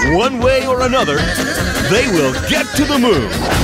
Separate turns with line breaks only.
One way or another, they will get to the moon.